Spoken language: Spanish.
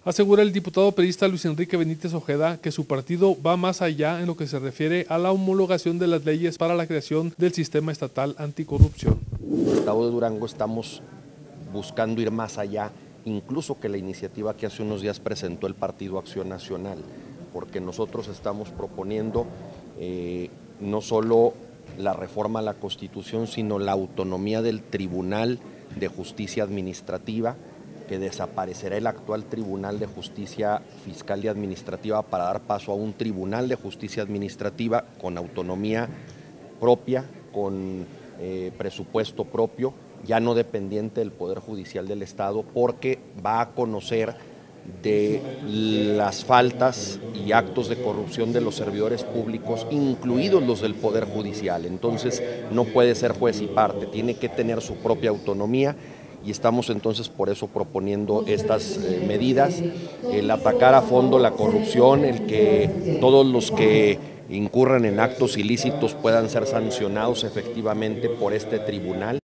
Asegura el diputado perista Luis Enrique Benítez Ojeda que su partido va más allá en lo que se refiere a la homologación de las leyes para la creación del sistema estatal anticorrupción. En el estado de Durango estamos buscando ir más allá, incluso que la iniciativa que hace unos días presentó el Partido Acción Nacional, porque nosotros estamos proponiendo no solo la reforma a la Constitución, sino la autonomía del Tribunal de Justicia Administrativa, que desaparecerá el actual Tribunal de Justicia Fiscal y Administrativa para dar paso a un Tribunal de Justicia Administrativa con autonomía propia, con presupuesto propio, ya no dependiente del Poder Judicial del Estado, porque va a conocer de las faltas y actos de corrupción de los servidores públicos, incluidos los del Poder Judicial. Entonces no puede ser juez y parte, tiene que tener su propia autonomía y estamos entonces por eso proponiendo estas medidas, el atacar a fondo la corrupción, el que todos los que incurran en actos ilícitos puedan ser sancionados efectivamente por este tribunal.